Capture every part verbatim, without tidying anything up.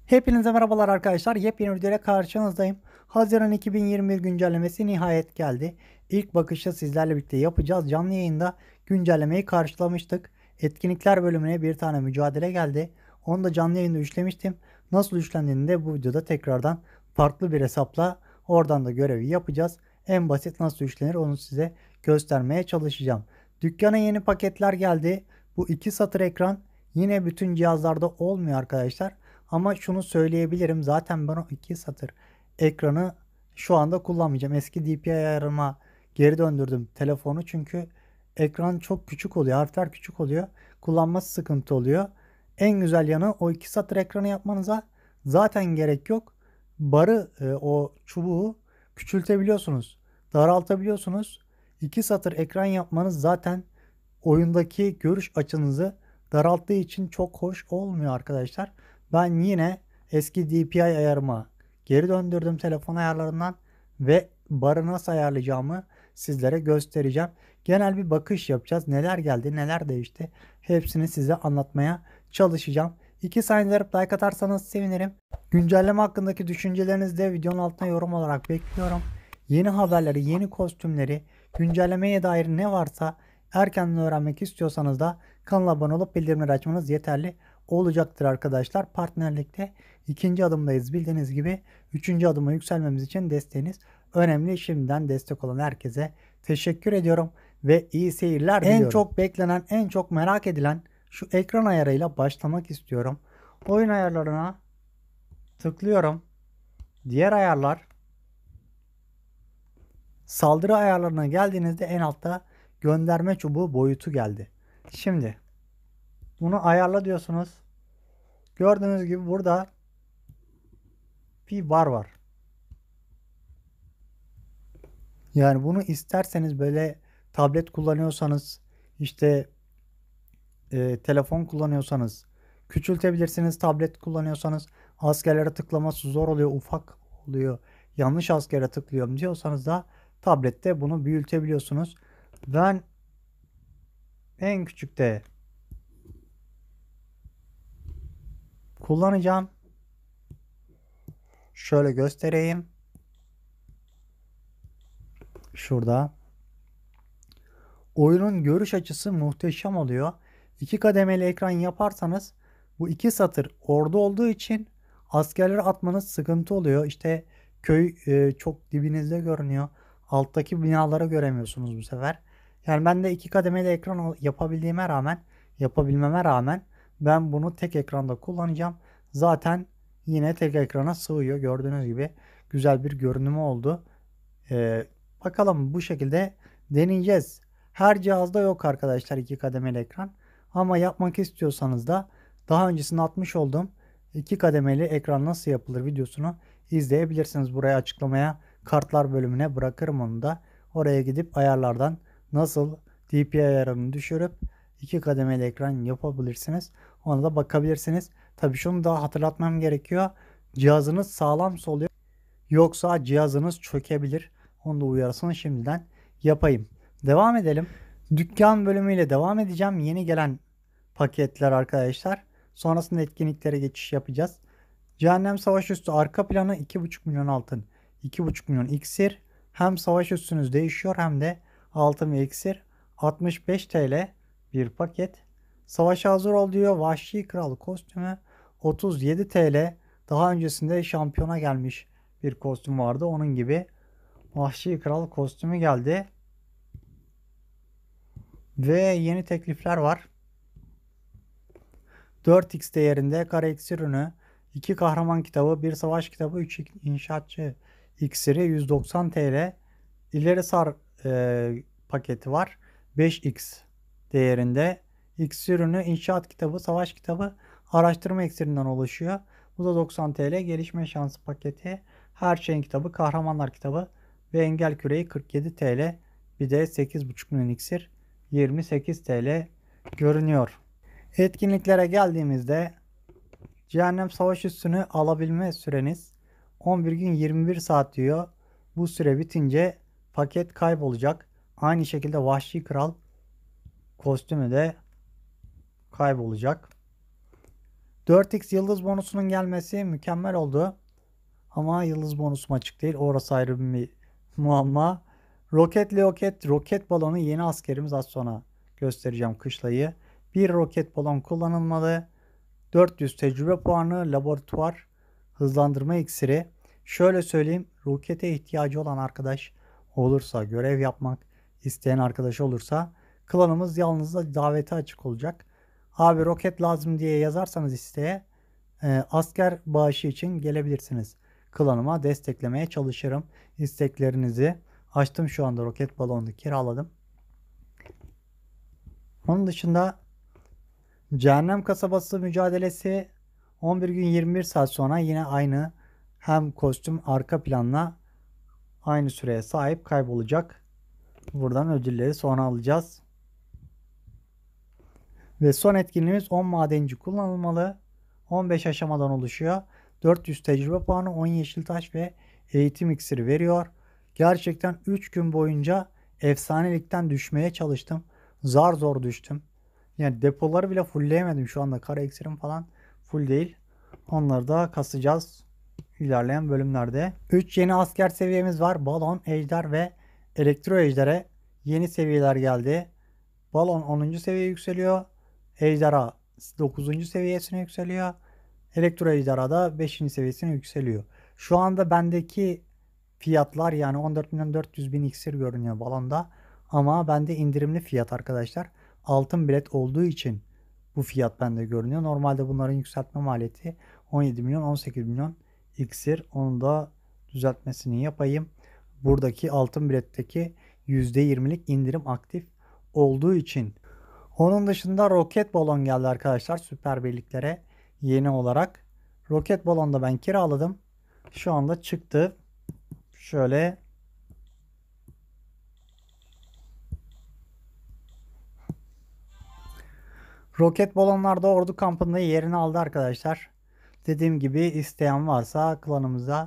Hepinize merhabalar arkadaşlar. Yepyeni videoyla karşınızdayım. Haziran iki bin yirmi bir güncellemesi nihayet geldi. İlk bakışta sizlerle birlikte yapacağız. Canlı yayında güncellemeyi karşılamıştık. Etkinlikler bölümüne bir tane mücadele geldi. Onu da canlı yayında üçlemiştim. Nasıl üçlendiğini de bu videoda tekrardan farklı bir hesapla oradan da görevi yapacağız. En basit nasıl üçlenir onu size göstermeye çalışacağım. Dükkana yeni paketler geldi. Bu iki satır ekran yine bütün cihazlarda olmuyor arkadaşlar. Ama şunu söyleyebilirim. Zaten ben o iki satır ekranı şu anda kullanmayacağım. Eski D P I ayarıma geri döndürdüm telefonu. Çünkü ekran çok küçük oluyor. Harfler küçük oluyor. Kullanması sıkıntı oluyor. En güzel yanı o iki satır ekranı yapmanıza zaten gerek yok. Barı e, o çubuğu küçültebiliyorsunuz. Daraltabiliyorsunuz. İki satır ekran yapmanız zaten oyundaki görüş açınızı daralttığı için çok hoş olmuyor arkadaşlar. Ben yine eski D P I ayarıma geri döndürdüm telefon ayarlarından ve barı nasıl ayarlayacağımı sizlere göstereceğim. Genel bir bakış yapacağız. Neler geldi, neler değişti. Hepsini size anlatmaya çalışacağım. İki saniye verip like atarsanız sevinirim. Güncelleme hakkındaki düşüncelerinizi de videonun altına yorum olarak bekliyorum. Yeni haberleri, yeni kostümleri, güncellemeye dair ne varsa erkenden öğrenmek istiyorsanız da kanala abone olup bildirimleri açmanız yeterli olacaktır arkadaşlar. Partnerlikte ikinci adımdayız bildiğiniz gibi. Üçüncü adıma yükselmemiz için desteğiniz önemli. Şimdiden destek olan herkese teşekkür ediyorum ve iyi seyirler diliyorum. En çok beklenen, en çok merak edilen şu ekran ayarıyla başlamak istiyorum. Oyun ayarlarına tıklıyorum. Diğer ayarlar. Saldırı ayarlarına geldiğinizde en altta gönderme çubuğu boyutu geldi. Şimdi bunu ayarla diyorsunuz. Gördüğünüz gibi burada bir bar var. Yani bunu isterseniz böyle tablet kullanıyorsanız işte e, telefon kullanıyorsanız küçültebilirsiniz. Tablet kullanıyorsanız askerlere tıklaması zor oluyor, ufak oluyor. Yanlış askere tıklıyorum diyorsanız da tablette bunu büyütebiliyorsunuz. Ben en küçükte kullanacağım. Şöyle göstereyim. Şurada. Oyunun görüş açısı muhteşem oluyor. İki kademeli ekran yaparsanız bu iki satır ordu olduğu için askerleri atmanız sıkıntı oluyor. İşte köy e, çok dibinizde görünüyor. Alttaki binaları göremiyorsunuz bu sefer. Yani ben de iki kademeli ekran yapabildiğime rağmen yapabilmeme rağmen ben bunu tek ekranda kullanacağım. Zaten yine tek ekrana sığıyor. Gördüğünüz gibi güzel bir görünümü oldu. Ee, bakalım bu şekilde deneyeceğiz. Her cihazda yok arkadaşlar iki kademeli ekran. Ama yapmak istiyorsanız da daha öncesinde atmış olduğum iki kademeli ekran nasıl yapılır videosunu izleyebilirsiniz. Buraya açıklamaya kartlar bölümüne bırakırım onu da. Oraya gidip ayarlardan nasıl D P I ayarını düşürüp iki kademeli ekran yapabilirsiniz. Ona da bakabilirsiniz. Tabii şunu da hatırlatmam gerekiyor. Cihazınız sağlam oluyor. Yoksa cihazınız çökebilir. Onu da uyarısını şimdiden yapayım. Devam edelim. Dükkan bölümüyle devam edeceğim. Yeni gelen paketler arkadaşlar. Sonrasında etkinliklere geçiş yapacağız. Cehennem Savaş Üstü arka planı iki buçuk milyon altın. iki buçuk milyon iksir. Hem savaş üstünüz değişiyor hem de altın ve iksir. altmış beş T L bir paket. Savaşa hazır ol diyor. Vahşi Kral kostümü otuz yedi T L. Daha öncesinde şampiyona gelmiş bir kostüm vardı. Onun gibi Vahşi Kral kostümü geldi. Ve yeni teklifler var. dört x değerinde kara iksir ürünü, iki kahraman kitabı, bir savaş kitabı, üç inşaatçı iksiri yüz doksan T L. İleri sar e, paketi var. beş x değerinde. İksir ürünü, inşaat kitabı, savaş kitabı, araştırma iksirinden oluşuyor. Bu da doksan T L. Gelişme şansı paketi, her şeyin kitabı, kahramanlar kitabı ve engel küreği kırk yedi T L. Bir de sekiz buçuk milyon iksir yirmi sekiz T L görünüyor. Etkinliklere geldiğimizde Cehennem Savaş Üssü'nü alabilme süreniz on bir gün yirmi bir saat diyor. Bu süre bitince paket kaybolacak. Aynı şekilde Vahşi Kral kostümü de kaybolacak. dört x yıldız bonusunun gelmesi mükemmel oldu. Ama yıldız bonusum açık değil. Orası ayrı bir muamma. Roket roket roket balonu yeni askerimiz, az sonra göstereceğim kışlayı. Bir roket balon kullanılmalı. dört yüz tecrübe puanı, laboratuvar hızlandırma iksiri. Şöyle söyleyeyim, rokete ihtiyacı olan arkadaş olursa, görev yapmak isteyen arkadaş olursa klanımız yalnız da davete açık olacak. Abi roket lazım diye yazarsanız isteğe e, asker bağışı için gelebilirsiniz. Klanıma desteklemeye çalışırım. İsteklerinizi açtım, şu anda roket balonu kiraladım. Onun dışında Cehennem Kasabası mücadelesi on bir gün yirmi bir saat sonra yine aynı, hem kostüm arka planla aynı süreye sahip kaybolacak. Buradan ödülleri sonra alacağız. Ve son etkinliğimiz on madenci kullanılmalı. on beş aşamadan oluşuyor. dört yüz tecrübe puanı, on yeşil taş ve eğitim iksiri veriyor. Gerçekten üç gün boyunca efsanelikten düşmeye çalıştım. Zar zor düştüm. Yani depoları bile fullleyemedim şu anda. Kara iksirim falan full değil. Onları da kasacağız ilerleyen bölümlerde. üç yeni asker seviyemiz var. Balon, ejder ve elektro ejdere yeni seviyeler geldi. Balon onuncu seviyeye yükseliyor. Ejderha dokuzuncu seviyesine yükseliyor. Elektro ejderha da beşinci seviyesine yükseliyor. Şu anda bendeki fiyatlar, yani on dört milyon dört yüz bin iksir görünüyor balonda. Ama bende indirimli fiyat arkadaşlar. Altın bilet olduğu için bu fiyat bende görünüyor. Normalde bunların yükseltme maliyeti on yedi milyon on sekiz milyon iksir. Onu da düzeltmesini yapayım. Buradaki altın biletteki yüzde yirmilik indirim aktif olduğu için. Onun dışında roket balon geldi arkadaşlar süper birliklere yeni olarak. Roket balonu da ben kiraladım. Şu anda çıktı. Şöyle roket balonlar da ordu kampında yerini aldı arkadaşlar. Dediğim gibi isteyen varsa klanımıza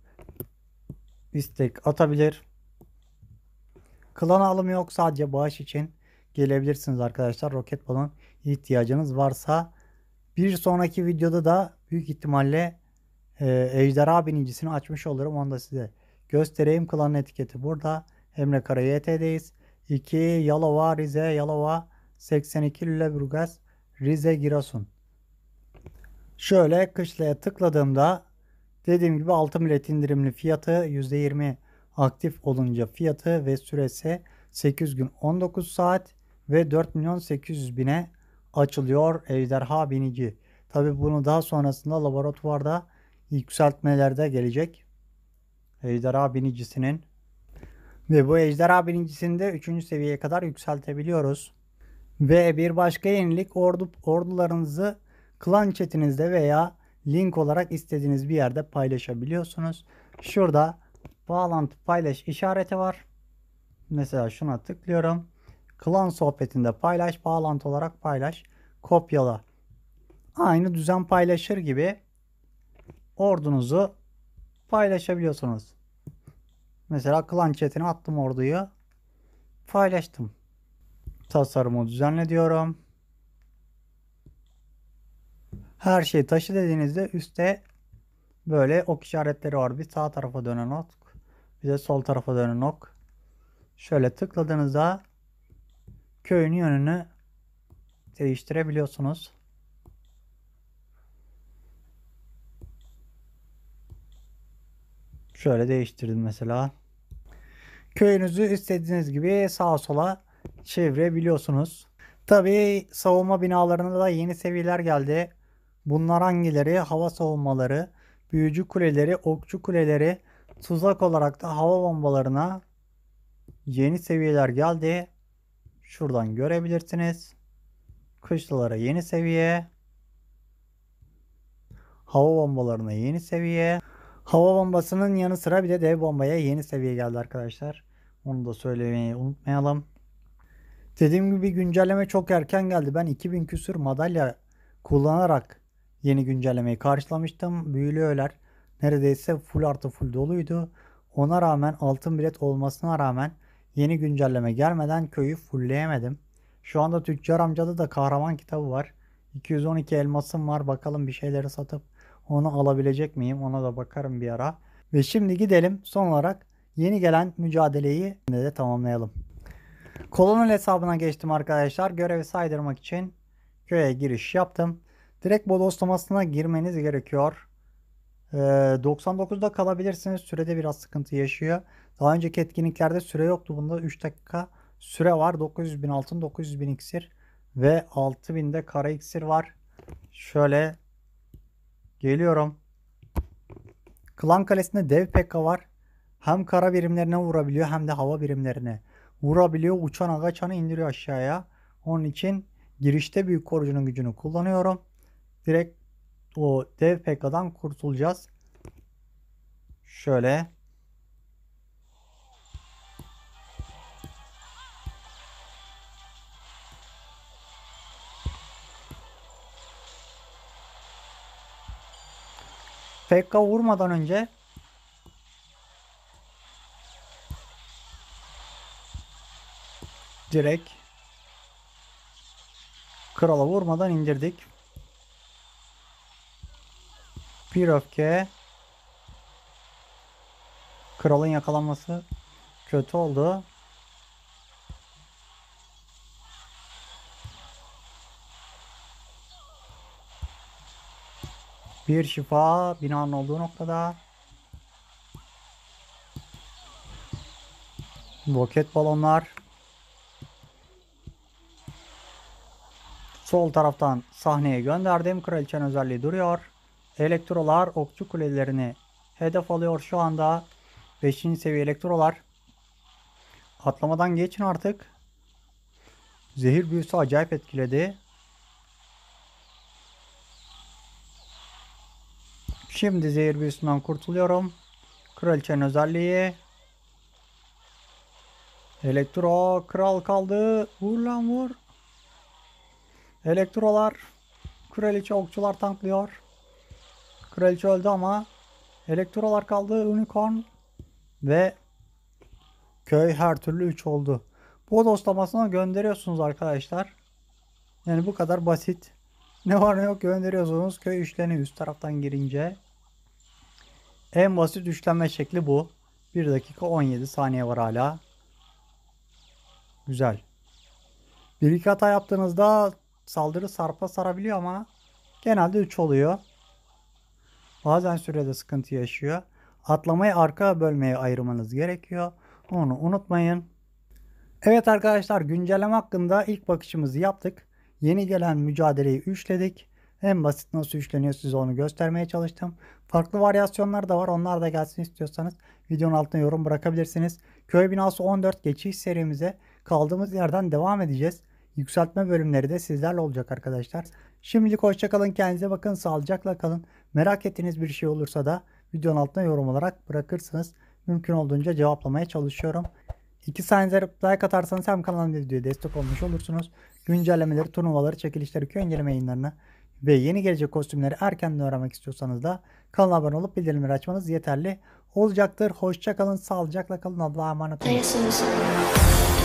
istek atabilir. Klana alım yok, sadece bağış için gelebilirsiniz arkadaşlar. Roket balon ihtiyacınız varsa. Bir sonraki videoda da büyük ihtimalle e, ejderha binicisini açmış olurum. Onu da size göstereyim. Klanın etiketi burada. Emre Kara Y T'deyiz. iki Yalova, Rize, Yalova, seksen iki Lüleburgaz, Rize, Giresun. Şöyle kışlaya tıkladığımda dediğim gibi altın bilet indirimli fiyatı yüzde yirmi aktif olunca fiyatı ve süresi sekiz gün on dokuz saat ve dört milyon sekiz yüz bine açılıyor ejderha binici. Tabi bunu daha sonrasında laboratuvarda yükseltmelerde gelecek. Ejderha binicisinin ve bu ejderha binicisini de üçüncü seviyeye kadar yükseltebiliyoruz. Ve bir başka yenilik, ordu ordularınızı klan chatinizde veya link olarak istediğiniz bir yerde paylaşabiliyorsunuz. Şurada bağlantı paylaş işareti var. Mesela şuna tıklıyorum. Klan sohbetinde paylaş, bağlantı olarak paylaş, kopyala. Aynı düzen paylaşır gibi ordunuzu paylaşabiliyorsunuz. Mesela klan chatine attım orduyu. Paylaştım. Tasarımı düzenle diyorum. Her şeyi taşı dediğinizde üstte böyle ok işaretleri var. Bir sağ tarafa dönen ok, bir de sol tarafa dönen ok. Şöyle tıkladığınızda köyün yönünü değiştirebiliyorsunuz. Şöyle değiştirdim mesela. Köyünüzü istediğiniz gibi sağa sola çevirebiliyorsunuz. Tabii savunma binalarında da yeni seviyeler geldi. Bunlar hangileri? Hava savunmaları, büyücü kuleleri, okçu kuleleri, tuzak olarak da hava bombalarına yeni seviyeler geldi. Şuradan görebilirsiniz. Kışlalara yeni seviye. Hava bombalarına yeni seviye. Hava bombasının yanı sıra bir de dev bombaya yeni seviye geldi arkadaşlar. Onu da söylemeyi unutmayalım. Dediğim gibi güncelleme çok erken geldi. Ben iki bin küsür madalya kullanarak yeni güncellemeyi karşılamıştım. Büyülü öğeler neredeyse full artı full doluydu. Ona rağmen altın bilet olmasına rağmen yeni güncelleme gelmeden köyü fullleyemedim. Şu anda Tüccar Amca'da da kahraman kitabı var. iki yüz on iki elmasım var. Bakalım bir şeyleri satıp onu alabilecek miyim? Ona da bakarım bir ara. Ve şimdi gidelim son olarak yeni gelen mücadeleyi de tamamlayalım. Kolonel hesabına geçtim arkadaşlar. Görevi saydırmak için köye giriş yaptım. Direkt bodoslamasına girmeniz gerekiyor. Ee, doksan dokuzda kalabilirsiniz. Sürede biraz sıkıntı yaşıyor. Daha önceki etkinliklerde süre yoktu. Bunda üç dakika süre var. dokuz yüz bin altın, dokuz yüz bin iksir ve altı binde kara iksir var. Şöyle geliyorum. Klan Kalesi'nde dev P K var. Hem kara birimlerine vurabiliyor hem de hava birimlerine vurabiliyor. Uçan agaçanı indiriyor aşağıya. Onun için girişte büyük korucunun gücünü kullanıyorum. Direkt o dev P K'dan kurtulacağız. Şöyle. P K vurmadan önce direkt krala vurmadan indirdik. Bir öfke. Kralın yakalanması kötü oldu. Bir şifa binanın olduğu noktada. Roket balonlar. Sol taraftan sahneye gönderdim. Kraliçenin özelliği duruyor. Elektrolar okçu kulelerini hedef alıyor şu anda. beşinci seviye elektrolar. Atlamadan geçin artık. Zehir büyüsü acayip etkiledi. Şimdi zehir büyüsünden kurtuluyorum. Kraliçenin özelliği. Elektro kral kaldı. Vur lan vur. Elektrolar. Kraliçe okçular tanklıyor. Kraliçe öldü ama elektrolar kaldı. Unicorn ve köy her türlü üç oldu. Bu dostlamasına gönderiyorsunuz arkadaşlar. Yani bu kadar basit. Ne var ne yok gönderiyorsunuz. Köy üçleniyor üst taraftan girince. En basit üçlenme şekli bu. bir dakika on yedi saniye var hala. Güzel. Bir iki hata yaptığınızda saldırı sarpa sarabiliyor ama genelde üç oluyor. Bazen sürede sıkıntı yaşıyor. Atlamayı arka bölmeye ayırmanız gerekiyor. Onu unutmayın. Evet arkadaşlar, güncelleme hakkında ilk bakışımızı yaptık. Yeni gelen mücadeleyi üçledik. En basit nasıl üçleniyor size onu göstermeye çalıştım. Farklı varyasyonlar da var. Onlar da gelsin istiyorsanız videonun altına yorum bırakabilirsiniz. Köy binası on dört geçiş serimize kaldığımız yerden devam edeceğiz. Yükseltme bölümleri de sizlerle olacak arkadaşlar. Şimdilik hoşçakalın, kendinize bakın, sağlıcakla kalın. Merak ettiğiniz bir şey olursa da videonun altına yorum olarak bırakırsınız. Mümkün olduğunca cevaplamaya çalışıyorum. İki saniyede like atarsanız hem kanalıma videoya destek olmuş olursunuz. Güncellemeleri, turnuvaları, çekilişleri, köy inceleme yayınlarını ve yeni gelecek kostümleri erkenden öğrenmek istiyorsanız da kanala abone olup bildirimleri açmanız yeterli olacaktır. Hoşça kalın, sağlıcakla kalın. Allah'a emanet olun.